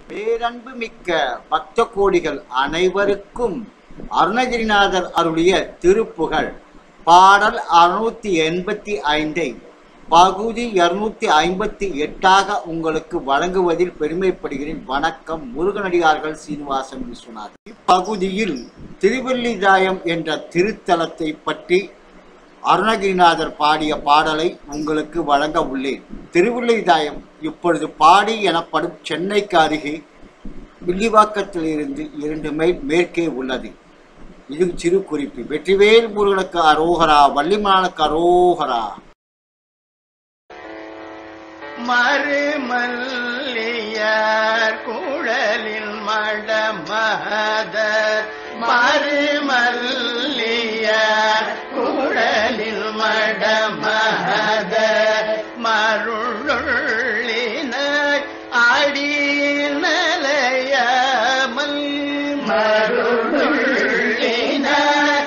பேரன்பு மிக்க பக்த கோடிகள் அனைவருக்கும் அருணகிரிநாதர் அருளிய திருப்புகழ் பாடல் 685 பகுதி 258 உங்களுக்கு வழங்குவதில் பெருமைப்படுகிறேன். வணக்கம். முருகனடியார்கள் சீனிவாசன் விஸ்வநாத். இப்பகுதியில் திருவல்லிதாயம் என்ற திருத்தலத்தை பற்றி அருணகிரிநாதர் பாடிய பாடலை உங்களுக்கு வழங்க உள்ளேன். திருவல்லிதாயம் இப்பொழுது பாடி எனப்படும் சென்னைக்கு அருகே வில்லிவாக்கத்திலிருந்து 2 மைல் மேற்கே உள்ளது. இது சிறு குறிப்பு. வெற்றிவேல் முருகனுக்கு அரோகரா, வள்ளிமானுக்கு அரோகரா. மறுமல்லியார் குழலில் மடமதர், மறுமல்லியார் குழலில் மடமதர், மருளினாய் அடிநலையாமல், மருளினாய்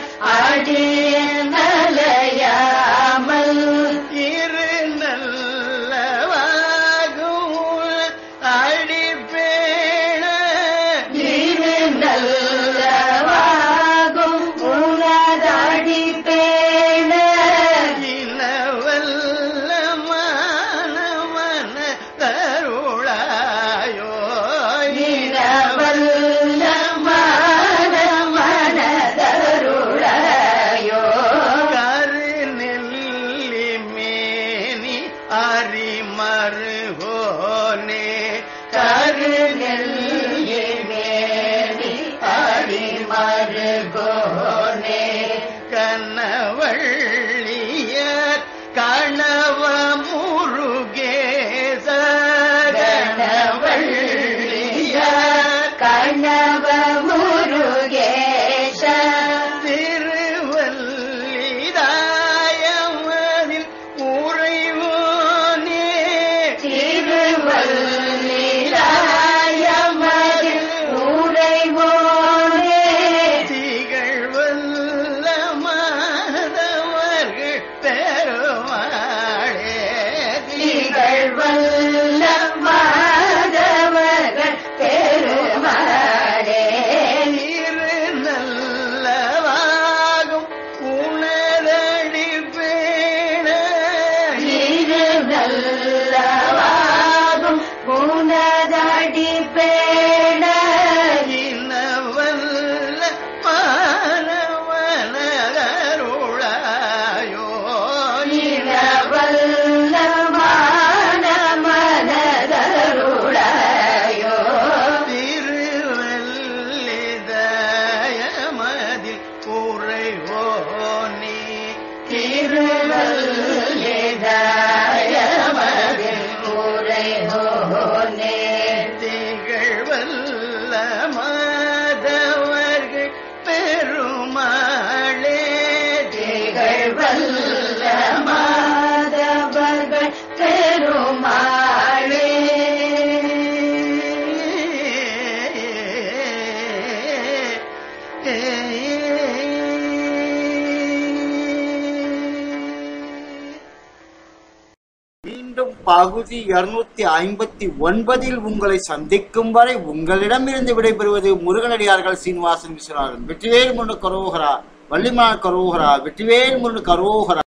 அடிநலையாமல், இரு நல்லவாகும் அடிப்பேண, இரு நல்லவாகும் உனதடிப்பேண, இனவல்ல மனமன தருளாயோ, இனவல்ல மனமன தருளாயோ, கருநெல்லி மேனி அரிமருகோனே, கருநெல்லி மேனி அரிமருகோனே, கனவள்ளியர் கணவ முருகேச, கனவள்ளியர் கணவ முருகேச, திருவல்லிதாயமதில் உறைவோனே, திருவல்லிதாயமதில் உறைவோனே, திகழ்வல்ல மாதவர்கள் பெருமாளே, திகழ்வல்ல மாதவர்கள் பெருமாளே, இரு நல்லவாகும் உணரடிப்பேண, இரு நல்லவாகும் உனதடிப்பேண, இனவல்ல மானவனருளாயோ, இனவல்ல மானவனருளாயோ, திருவல்லிதாயமதில் உறைவோனே, திருவல்லிதாயமதில் உறைவோனே, திகழ்வல்ல மாதவர்கள் பெருமாளே, திகழ்வல்ல மாதவர்கள் பெருமாளே. மீண்டும் பகுதி 259 உங்களை சந்திக்கும் வரை உங்களிடமிருந்து விடைபெறுவது முருகனடியார்கள் சீனிவாசன் விஸ்வநாதன். வெற்றிவேல் முருகனுக்கு அரோகரா, வள்ளிமானுக்கு அரோகரா, வெற்றிவேல் முருகனுக்கு அரோகரா.